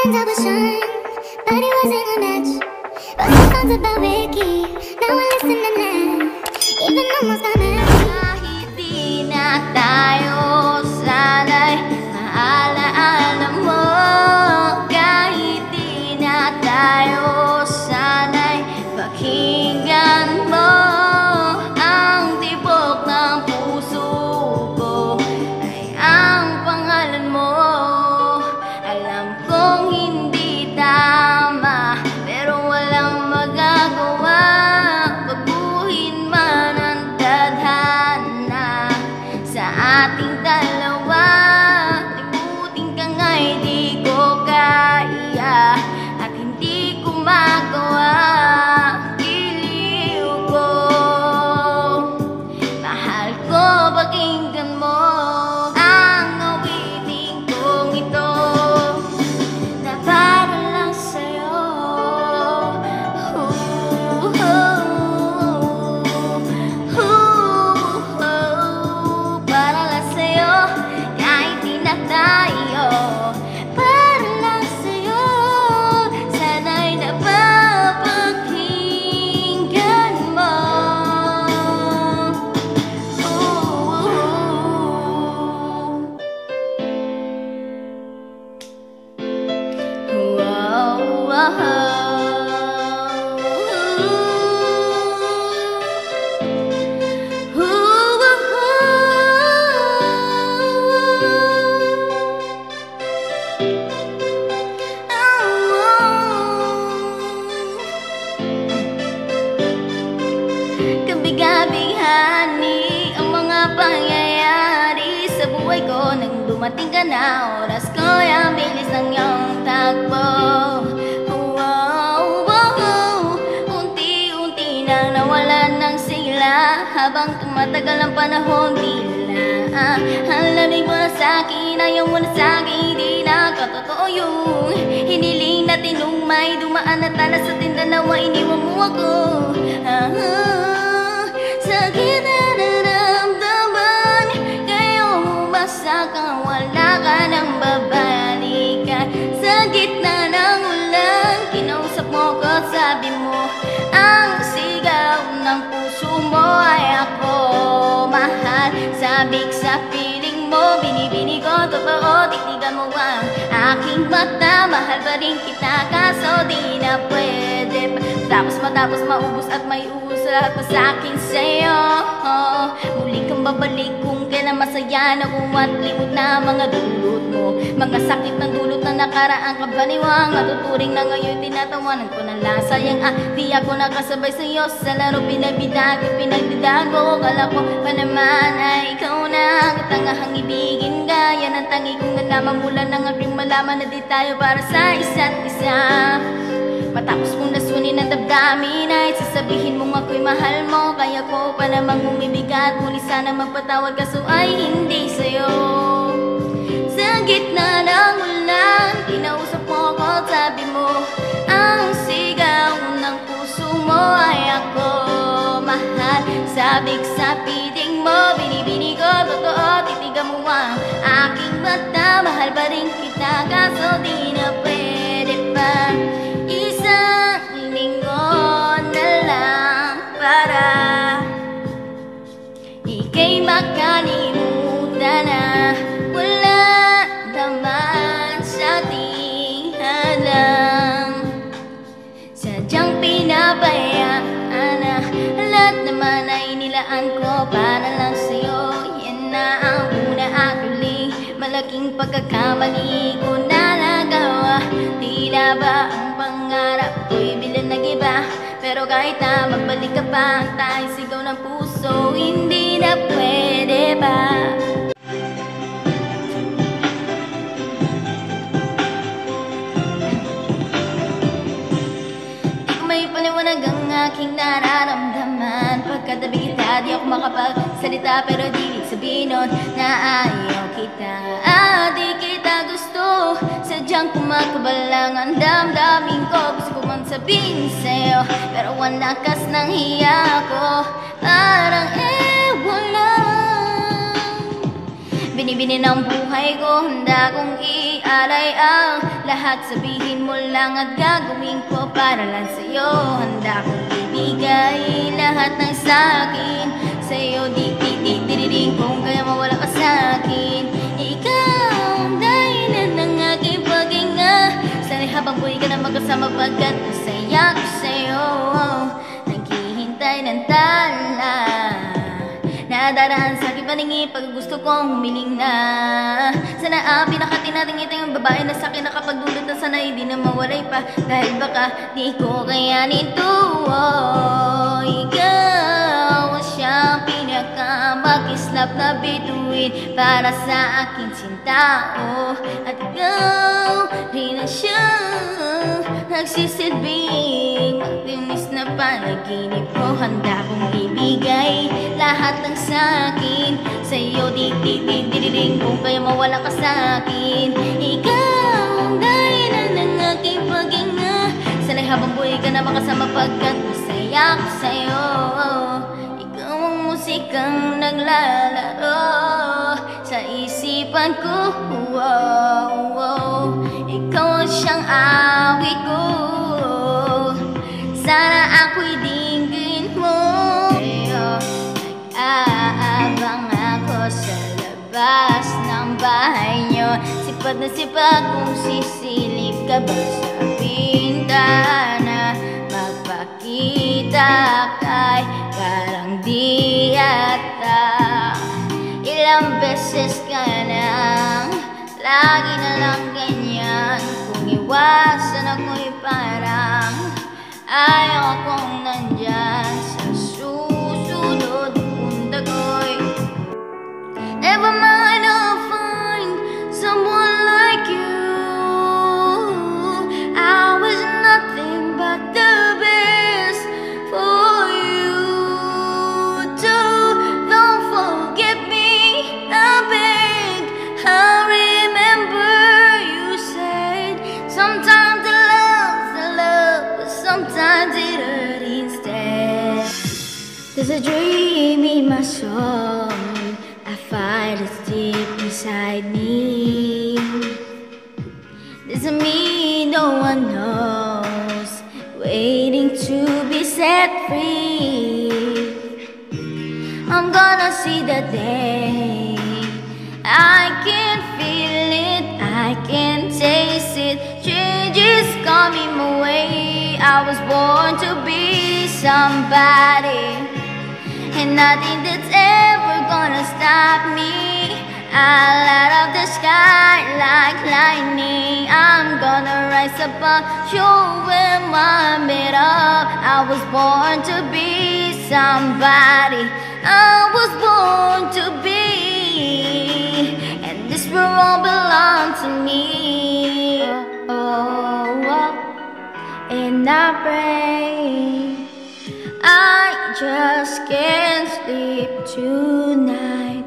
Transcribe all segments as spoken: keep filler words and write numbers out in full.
intuition, but it wasn't a match. Wrote some songs about Ricky, now I listen to that. Even almost got married. Kahit di na tayo, sana'y maalaala mo. Kahit di na tayo, sana'y pakinggan mo. Ang tibok ng puso ko ay ang pangalan mo. Alam kong hindi tama, pero walang magagawa. Baguhin man ang tadhana sa ating dalawa. Libutin ka nga'y di ko kaya at hindi ko magawa. Giliw ko, mahal ko, pakinggan mo ang awiting kong ito na para lang sa'yo. Ooh, ooh, ooh, ooh, para lang sa'yo, kahit di na tayo. Para lang sa'yo, sana'y napapakinggan mo. Ooh, wow, Gabi-gabihani ang mga pangyayari sa buhay ko. Nang dumating ka na, oras ko ang bilis ng iyong takbo. Wow, wow, unti-unti nang nawalan ng sigla. Habang tumatagal ang panahon, tila ah, ang lamig mo na sa'kin, ayaw mo na sa'kin. Di na katotoo yung hiniling natin nung may dumaan na tala sa tindanawa. Iniwan mo ako. Ah, ah, sakit na naramdaman, ngayong basta ka, wala ka nang babalikan. Sa gitna ng ulan, kinausap mo ko, sabi mo ang sigaw ng puso mo ay ako mahal. Sabik sa piling mo, binibini ko, totoo, titigan mo ang aking mata. Mahal pa rin kita, kaso di na pwede pa. Tapos matapos maubos at may ubos lahat pa sa'kin sa'yo. Muli kang babalik kung kailan masaya na at limot na mga dulot mo. Mga sakit ng dulot na nakaraang kabaliwang matuturing na ngayon tinatawanan ko ng lasayang. Ah, di ako nakasabay sa'yo sa laro, pinagbidag at pinagdidaan ko. Kala ko pa naman ay ikaw na ang tangahang ibigin ka. Yan ang tangi kong nalaman mula ng aking malaman na di tayo para sa isa't isa. Matapos kong nasunin ang damdamin ay sasabihin mong ako'y mahal mo. Kaya ko pa namang umibigat, muli sana magpatawad, kaso ay hindi sa'yo. Sa gitna ng ulan, kinausap mo ko, sabi mo ang sigaw ng puso mo ay ako mahal. Sabik sa piling mo, binibini ko, totoo, titigan mo ang aking mata. Mahal pa rin kita, kaso di na pwede pa. Isang linggo na lang para ika'y makalimutan na wala naman sa ating hadang. Sadyang pinabayaan na lahat naman ay nilaan ko para lang sa'yo. Yan na ang una at huli, malaking pagkakamali ko na nagawa. Tila ba ang pangarap ko'y bilang nag-iba, pero kahit na magbalik ka pa, ang tanging sigaw ng puso, hindi na pwede ba? Di ko may paliwanag ang aking nararamdaman. Pagkatabi kita, di ako makapagsalita, pero di sabihin nun na ayaw kita. Ah, di kita gusto, sadyang kumakabalang ang damdamin ko. Gusto ko man sabihin sa'yo, pero ang lakas ng hiya ko, parang ewan lang. Binibini ng buhay ko, handa kong i ialay ang lahat. Sabihin mo lang at gagawin ko para lang sa'yo. Handa kong ibigay lahat ng sa'kin sa'yo. Di di di di di di kung kaya mawala ka sa'kin. Ikaw ang dahilan ng aking paghinga. Sana'y habang buhay ka na magkasama pagkat masaya ko sa'yo. Naghihintay ng tala, nadaraan sa aking paningin pag gusto kong humiling na. Sana ang pinakati natin ito yung babae na sa akin nakapagdulot na sana hindi na mawalay pa. Dahil baka di ko kayanin to. Oh, ikaw ang siyang pinakamakislap na bituin para sa aking sinta. Oh, at ikaw rin ang siyang nagsisilbing matinis na panaginip ko. Handa kong ibigay lahat ng sa'kin sa'yo. Di di di di di di kung kaya mawala ka sa'kin. Ikaw ang dahilan ng aking paghinga. Sana'y habang buhay ka na makasama pagkat masaya ko sa'yo. Ikaw ang musikang naglalaro sa isipan ko. Wow, wow. Ikaw ang siyang awit ko. Sana ako'y dinggin mo. Nag-aabang ako sa labas ng bahay nyo. Sipag na sipag kung sisilip ka ba sa bintana. Magpakita kay parang di ata. Ilang beses ka nang lagi na lang ganyan. Kung iwasan ako'y parang ayaw akong nandyan sa susunod punta ko'y. Never mind, I'll find someone like you. I was nothing but the best for you too. Don't forget me, I beg. I remember you said sometimes the love's the love, but sometimes it hurt instead. There's a dream in my soul, I find it deep inside me. There's a me no one knows, waiting to be set free. I'm gonna see the day, I can feel it, I can taste it. Changes coming my way. I was born to be somebody, and nothing that's ever gonna stop me. I'll light up the sky like lightning. I'm gonna rise above, show them I'm made of. I was born to be somebody, I was born to be, and this will all belong to me. Oh, oh, oh. And I pray I just can't sleep tonight,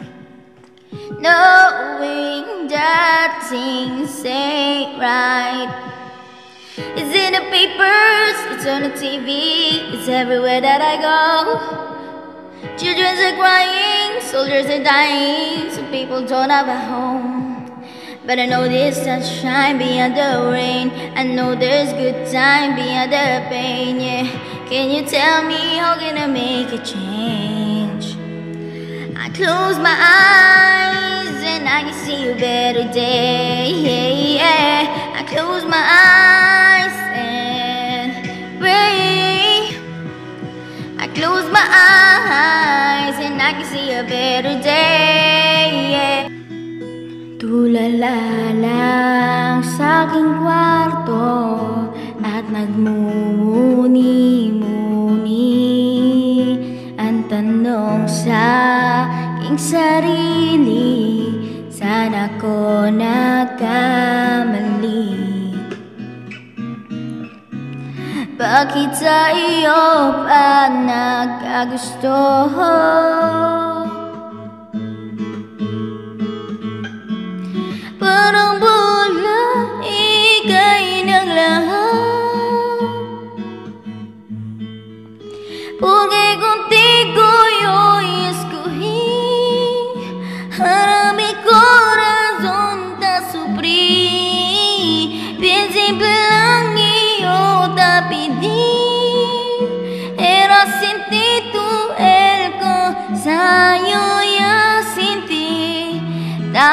knowing that things ain't right. It's in the papers, it's on the T V, it's everywhere that I go. Children are crying, soldiers are dying, some people don't have a home. But I know there's sunshine beyond the rain, I know there's good time beyond the pain, yeah. Can you tell me how can I make a change? I close my eyes and I can see a better day, yeah, yeah. I close my eyes and pray. I close my eyes and I can see a better day, yeah. Tulala lang sa aking kwarto at nagmumuni-muni. Ang tanong sa aking sarili, saan ako nagkamali? Bakit sa iyo pa nagkagusto? Parang bola, ika'y naglahat. Porque contigo yo escogí, para mi corazón te sufrí.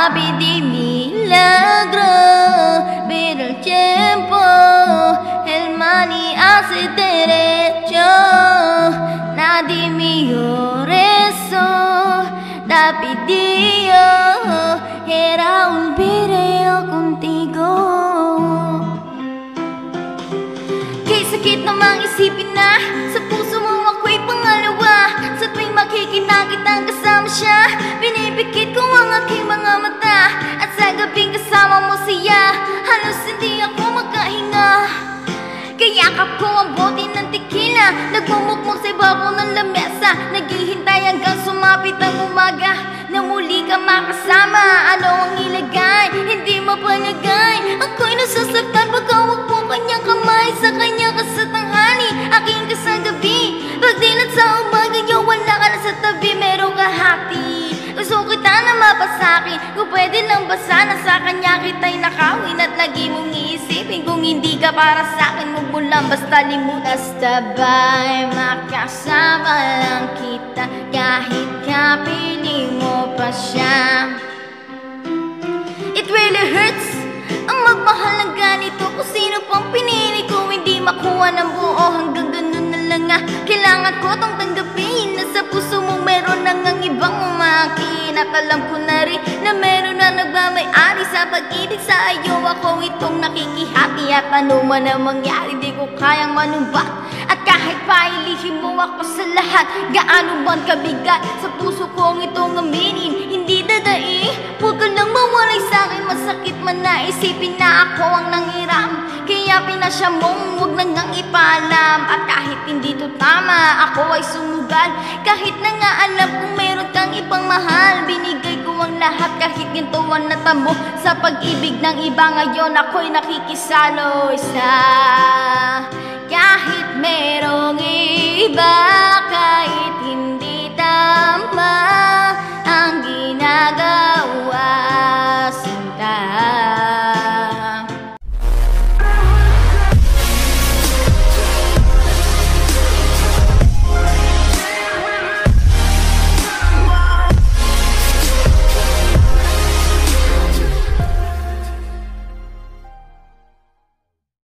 sabi di milagro, pero el tiempo el mani hace derecho. Nadie mío rezó, tapi Dios era un video contigo. Kay sakit namang isipin na sa puso mo ako'y pangalawa. Sa tuwing makikita kitang kasama siya, binibikit ko ang aking mga mata. At sa gabing kasama mo siya, halos hindi ako makahinga. Kayakap ko ang bote ng tequila, nagmumukmok sa ibabaw ng lamesa. Naghihintay hanggang sumapit ang umaga na muli ka makasama. Ano ang ilagay? Hindi mapalagay. Ako'y nasasaktan pag hawak mo kanyang kamay. Sa kanya ka sa tanghali, aking ka sa gabi. Pagdilat sa umaga niyo, wala ka na sa tabi. Meron ka hati, gusto kita na mapasakin. Kung pwede lang ba sana sa kanya kita'y nakawin. At lagi mong iisipin kung hindi ka para sa'kin. Huwag mo lang basta limutan. Basta-ba'y makasama lang kita, kahit kapiling mo pa siya. It really hurts ang magmahal ng ganito. Kung sino pang pinili ko, hindi makuha ng buo. Hanggang ganun na lang nga, kailangan ko tong tanggapin. Nasa puso mong meron nang ang ibang umakin. At alam ko na rin na meron na nagmamay-ari sa pag-ibig sa iyo. Ako itong nakikihati, at ano man ang mangyari, di ko kayang manumbat. At kahit pailihim mo ako sa lahat, gaano man kabigat sa puso kong itong aminin, hindi dadai. Huwag ka lang mawalay sa'kin, masakit man na isipin na ako ang nangiram. Kaya pinasya mong huwag na ngang ipaalam. At kahit hindi to tama, ako ay sumugal. Kahit na nga alam kung meron kang ibang mahal, binigay ko ang lahat kahit ginto ang natamo. Sa pag-ibig ng iba ngayon, ako'y nakikisalo isa. Kahit merong iba, kahit